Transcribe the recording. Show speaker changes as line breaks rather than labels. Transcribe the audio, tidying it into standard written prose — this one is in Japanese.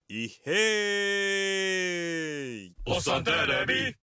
いへーい。
おっさんテレビ